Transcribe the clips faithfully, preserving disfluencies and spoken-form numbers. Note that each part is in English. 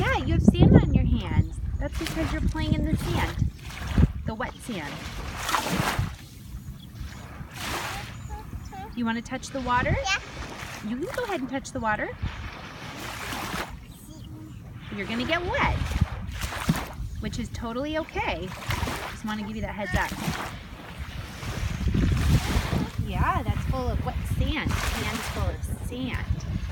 Yeah, you have sand on your hands. That's because you're playing in the sand. The wet sand. You want to touch the water? Yeah. You can go ahead and touch the water. You're going to get wet, which is totally okay. Just want to give you that heads up. Yeah, that's full of wet sand. Sand is full of sand.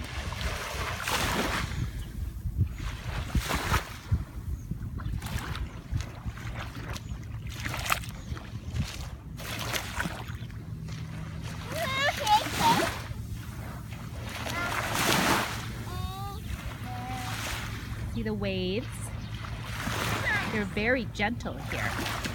See the waves? They're very gentle here.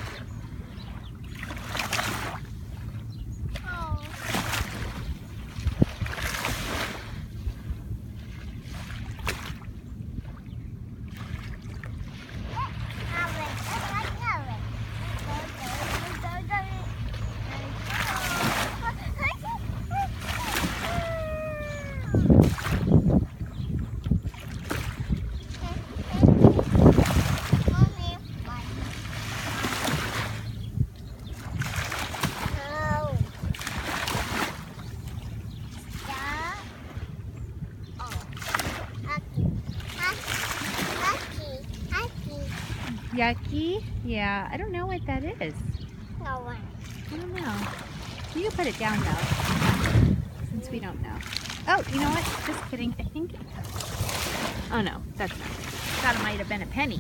Yucky? Yeah, I don't know what that is. No one. I don't know. You can put it down though, since we don't know. Oh, you know what? Just kidding. I think. Oh no, that's not. I thought it might have been a penny.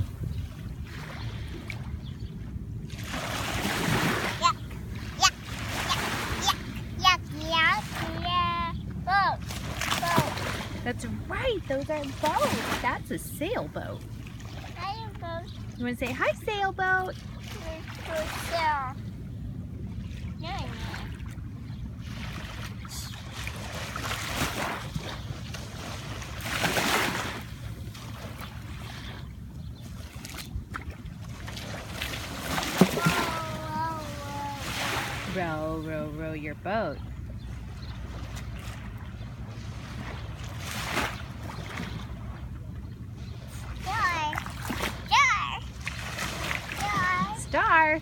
Yuck, yuck, yuck, yuck, yuck, yeah. Boat, boat. That's right. Those are boats. That's a sailboat. Hi, boat. You want to say hi, sailboat? Yeah. Yeah. Row, row, row your boat. Star. Star. Star. Star.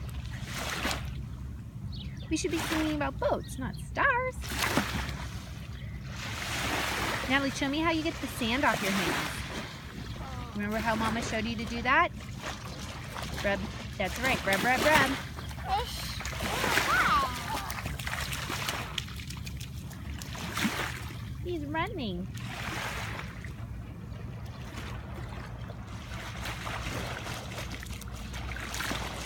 We should be singing about boats, not stars. Natalie, show me how you get the sand off your hands. Remember how Mama showed you to do that? Rub. That's right. Rub, rub, rub. He's running.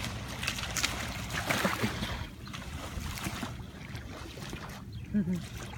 Mm-hmm.